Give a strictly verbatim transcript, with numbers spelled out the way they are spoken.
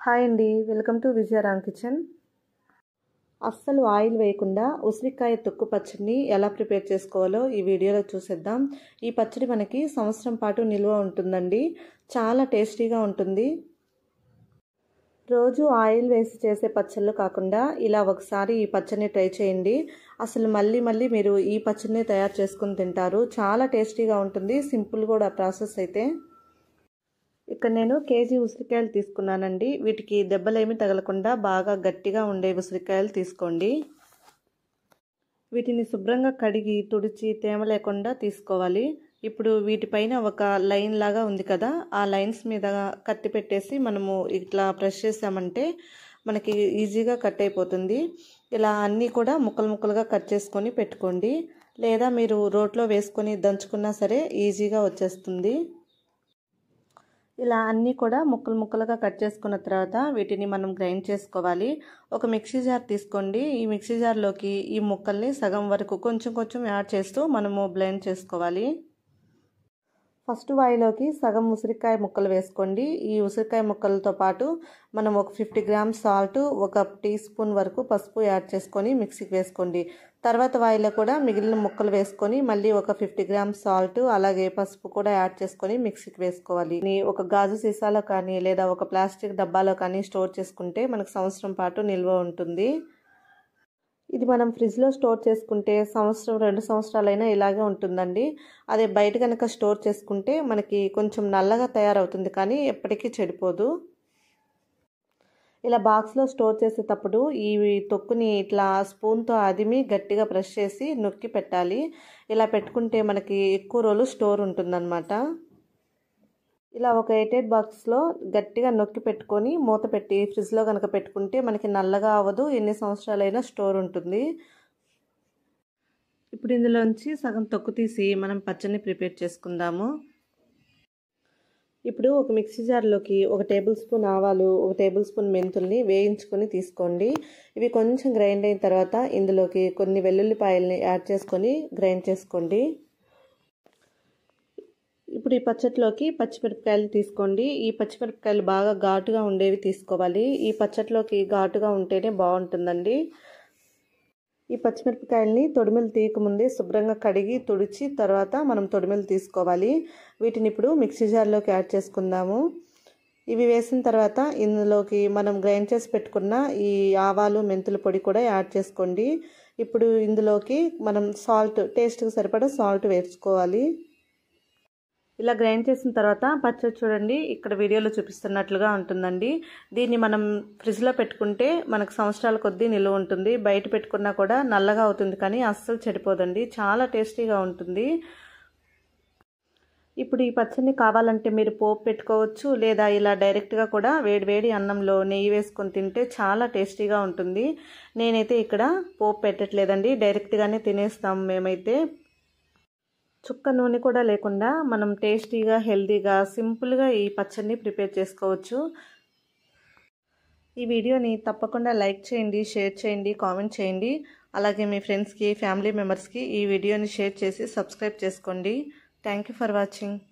Hi అండి, welcome to Vijayaram kitchen. అస్సలు oil వేయకుండా ఉసిరికాయ తొక్కు పచ్చడిని ఎలా ప్రిపేర్ చేసుకోవాలో ఈ వీడియోలో చూసేద్దాం. ఈ పచ్చడి మనకి సంవత్సరం పాటు నిల్వ ఉంటుందండి. చాలా టేస్టీగా ఉంటుంది. రోజు ఆయిల్ వేసి చేసే పచ్చళ్ళు కాకుండా ఇలా ఒకసారి ఈ పచ్చడిని ట్రై చేయండి. అసలు మళ్ళీ మళ్ళీ మీరు ఈ పచ్చడిని తయారు చేసుకుని తింటారు. చాలా టేస్టీగా ఉంటుంది. సింపుల్ కూడా ప్రాసెస్ అయితే. ఇక్కడ నేను కేజీ ఉసిరికాయలు తీసుకున్నానండి. వీటికి దెబ్బలేమి తగలకుండా బాగా గట్టిగా ఉండే ఉసిరికాయలు తీసుకోండి. వీటిని శుభ్రంగా కడిగి తుడిచి తేమ లేకుండా తీసుకోవాలి. ఇప్పుడు వీటిపైన ఒక లైన్ లాగా ఉంది కదా, ఆ లైన్స్ మీద కత్తి పెట్టేసి మనము ఇట్లా ప్రెస్ చేసామంటే మనకి ఈజీగా కట్ అయిపోతుంది. ఇలా అన్నీ కూడా ముక్కలు ముక్కలుగా కట్ చేసుకొని పెట్టుకోండి. లేదా మీరు రోట్లో వేసుకొని దంచుకున్నా సరే ఈజీగా వచ్చేస్తుంది. ఇలా అన్నీ కూడా ముక్కలు ముక్కలుగా కట్ చేసుకున్న తర్వాత వీటిని మనం గ్రైండ్ చేసుకోవాలి. ఒక మిక్సీ జార్ తీసుకోండి. ఈ మిక్సీ జార్లోకి ఈ ముక్కల్ని సగం వరకు కొంచెం కొంచెం యాడ్ చేస్తూ మనము బ్లెండ్ చేసుకోవాలి. ఫస్ట్ వాయిలోకి సగం ఉసిరికాయ ముక్కలు వేసుకోండి. ఈ ఉసిరికాయ ముక్కలతో పాటు మనం ఒక ఫిఫ్టీ గ్రామ్స్ సాల్ట్, ఒక టీ స్పూన్ వరకు పసుపు యాడ్ చేసుకొని మిక్సీకి వేసుకోండి. తర్వాత వాయిలో కూడా మిగిలిన ముక్కలు వేసుకొని మళ్ళీ ఒక ఫిఫ్టీ గ్రామ్స్ సాల్ట్ అలాగే పసుపు కూడా యాడ్ చేసుకొని మిక్సీకి వేసుకోవాలి. ఒక గాజు సీసాలో కానీ లేదా ఒక ప్లాస్టిక్ డబ్బాలో కానీ స్టోర్ చేసుకుంటే మనకు సంవత్సరం పాటు నిల్వ ఉంటుంది. ఇది మనం ఫ్రిడ్జ్లో స్టోర్ చేసుకుంటే సంవత్సరం రెండు సంవత్సరాలైనా ఇలాగే ఉంటుందండి. అదే బయట కనుక స్టోర్ చేసుకుంటే మనకి కొంచెం నల్లగా తయారవుతుంది కానీ ఎప్పటికీ చెడిపోదు. ఇలా బాక్స్లో స్టోర్ చేసేటప్పుడు ఈ తొక్కుని ఇట్లా స్పూన్తో అదిమి గట్టిగా ప్రెస్ చేసి నొక్కి పెట్టాలి. ఇలా పెట్టుకుంటే మనకి ఎక్కువ రోజులు స్టోర్ ఉంటుందన్నమాట. ఇలా ఒక ఎయిటెడ్ బాక్స్లో గట్టిగా నొక్కి పెట్టుకొని మూత పెట్టి ఫ్రిడ్జ్లో కనుక పెట్టుకుంటే మనకి నల్లగా అవ్వదు, ఎన్ని సంవత్సరాలైనా స్టోర్ ఉంటుంది. ఇప్పుడు ఇందులోంచి సగం తొక్కు తీసి మనం పచ్చడిని ప్రిపేర్ చేసుకుందాము. ఇప్పుడు ఒక మిక్సీ జార్లోకి ఒక టేబుల్ స్పూన్ ఆవాలు, ఒక టేబుల్ స్పూన్ మెంతుల్ని వేయించుకొని తీసుకోండి. ఇవి కొంచెం గ్రైండ్ అయిన తర్వాత ఇందులోకి కొన్ని వెల్లుల్లిపాయల్ని యాడ్ చేసుకొని గ్రైండ్ చేసుకోండి. ఇప్పుడు ఈ పచ్చట్లోకి పచ్చిమిరపకాయలు తీసుకోండి. ఈ పచ్చిమిరపకాయలు బాగా ఘాటుగా ఉండేవి తీసుకోవాలి. ఈ పచ్చట్లోకి ఘాటుగా ఉంటేనే బాగుంటుందండి. ఈ పచ్చిమిరపకాయలని తొడిమెలు తీయకముందే శుభ్రంగా కడిగి తుడిచి తర్వాత మనం తొడిమెలు తీసుకోవాలి. వీటిని ఇప్పుడు మిక్సీ జార్లోకి యాడ్ చేసుకుందాము. ఇవి వేసిన తర్వాత ఇందులోకి మనం గ్రైండ్ చేసి పెట్టుకున్న ఈ ఆవాలు మెంతుల పొడి కూడా యాడ్ చేసుకోండి. ఇప్పుడు ఇందులోకి మనం సాల్ట్, టేస్ట్కి సరిపడా సాల్ట్ వేసుకోవాలి. ఇలా గ్రైండ్ చేసిన తర్వాత పచ్చడి చూడండి, ఇక్కడ వీడియోలో చూపిస్తున్నట్లుగా ఉంటుందండి. దీన్ని మనం ఫ్రిడ్జ్లో పెట్టుకుంటే మనకు సంవత్సరాల కొద్దీ నిల్వ ఉంటుంది. బయట పెట్టుకున్నా కూడా నల్లగా అవుతుంది కానీ అస్సలు చెడిపోదండి. చాలా టేస్టీగా ఉంటుంది. ఇప్పుడు ఈ పచ్చడిని కావాలంటే మీరు పోపు పెట్టుకోవచ్చు, లేదా ఇలా డైరెక్ట్గా కూడా వేడి వేడి అన్నంలో నెయ్యి వేసుకొని తింటే చాలా టేస్టీగా ఉంటుంది. నేనైతే ఇక్కడ పోపు పెట్టట్లేదండి, డైరెక్ట్గానే తినేస్తాము మేమైతే. చుక్క నూనె కూడా లేకుండా మనం టేస్టీగా, హెల్తీగా, సింపుల్గా ఈ పచ్చడిని ప్రిపేర్ చేసుకోవచ్చు. ఈ వీడియోని తప్పకుండా లైక్ చేయండి, షేర్ చేయండి, కామెంట్ చేయండి. అలాగే మీ ఫ్రెండ్స్కి, ఫ్యామిలీ మెంబర్స్కి ఈ వీడియోని షేర్ చేసి సబ్స్క్రైబ్ చేసుకోండి. Thank you for watching.